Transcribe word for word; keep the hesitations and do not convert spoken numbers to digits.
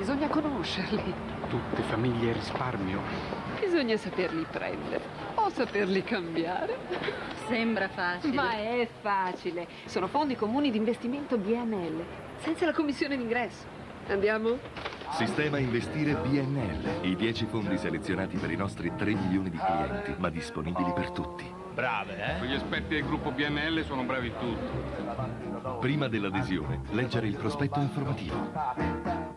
bisogna conoscerli. Tutte famiglie a risparmio. Bisogna saperli prendere o saperli cambiare. Sembra facile. Ma è facile. Sono fondi comuni di investimento B N L, senza la commissione d'ingresso. Andiamo? Sistema Investire B N L. I dieci fondi selezionati per i nostri tre milioni di clienti, ma disponibili per tutti. Brave, eh? Quegli esperti del gruppo B N L sono bravi tutti. Prima dell'adesione, leggere il prospetto informativo.